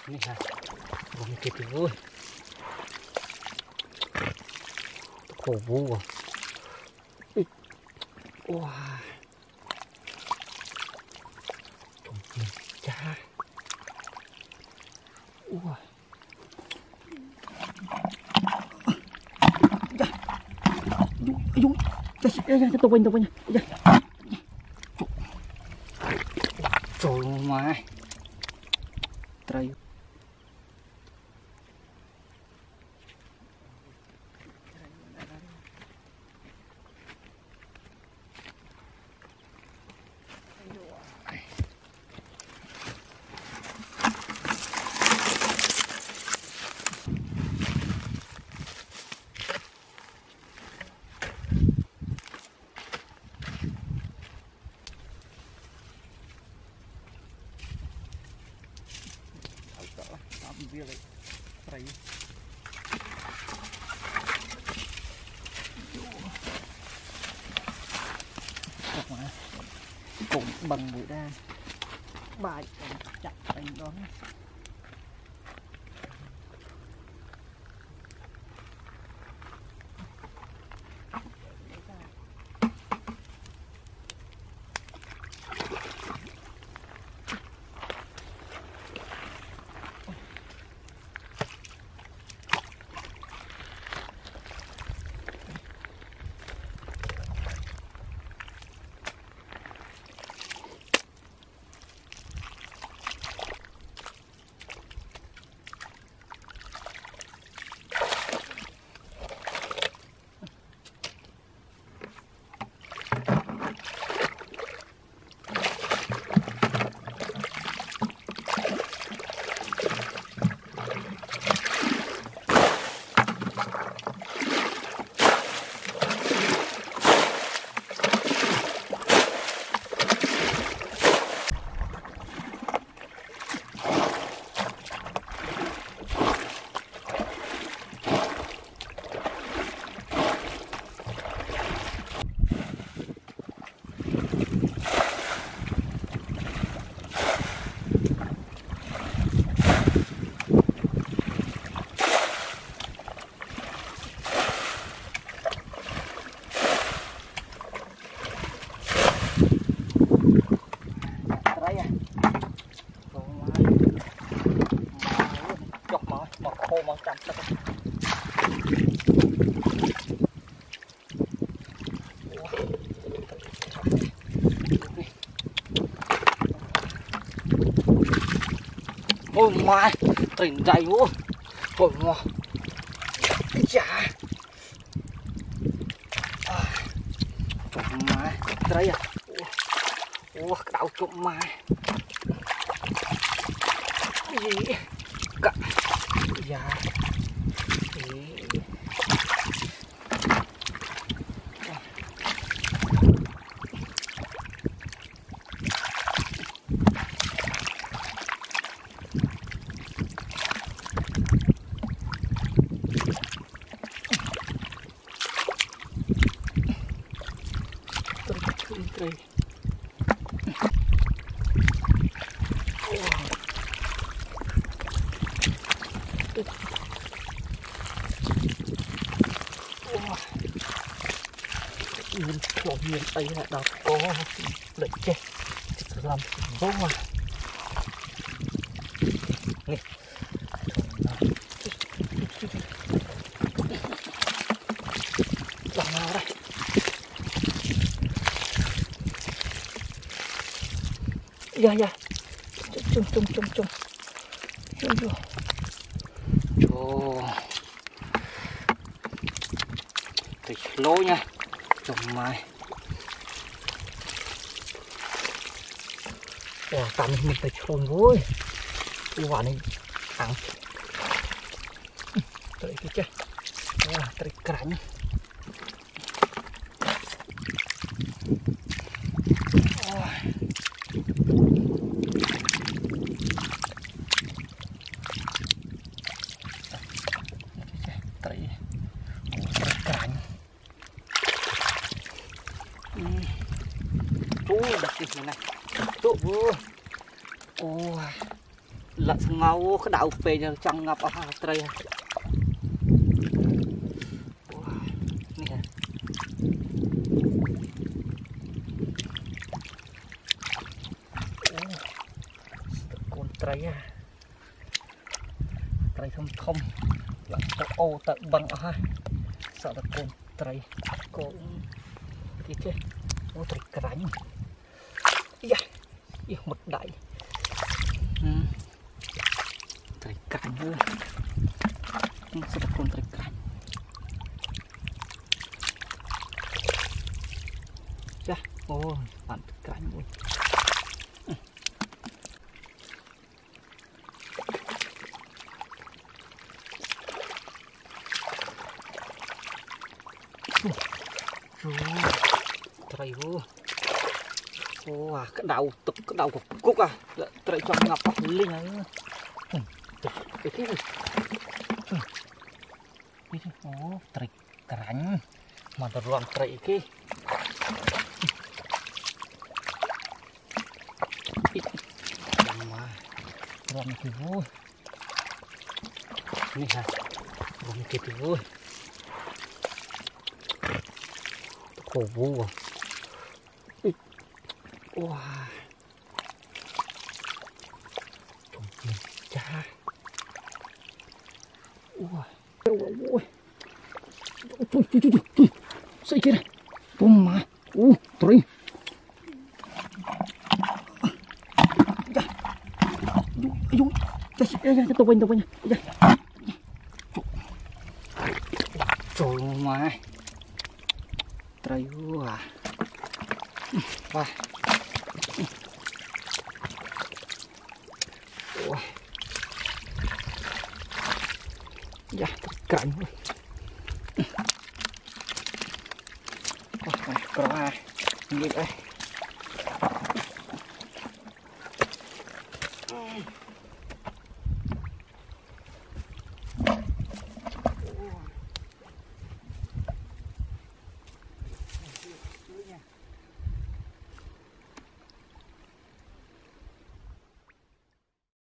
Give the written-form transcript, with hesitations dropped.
Này hả? Không kịp thì vui. Khổ vu à. Wow. Trông nhìn cha. Wow. Dạ, tôi quên nha. Trời mà. Trời. Dia lại phải cũng bằng mũi đa bài chặt anh đó. Ôi mai tỉnh dậy quá. Ôi ngon. Chà. Chụp mai đây à. Ủa đau chụp mai. Gì cả. Dạ. Đây. Nhìn chỗ miền Tây là đọc có lợi chết làm vô mà nè làm nào đây dạ chung vô thịt lố nha trồng mai. Wow, tạm mình phải trồng vui. Quả này ăn. Tới cái chứ. Wow, tới cánh. Tới cánh. Đặt cái này. Chỗ vừa. Wow. lợn ngâu cái đậu về giờ trong ngập ở trời nè con trời trời không lợn ô tự bằng ha sợ là con trời con thì chứ nó trời cánh một đại trời cánh nữa sẽ là con trời cánh dạ ôi bạn cánh luôn trời vô wow cái đầu của cúc à trời trong ngập linh ấy cái gì ô trời cánh mà nó loạn trời cái mà loạn cái vô này hả loạn cái vô khổ vô wow trồng tiền cha wow ôi chui xây kia này bông mà trời dung tôi quên trời mà trời à và dạ cạnh có như đây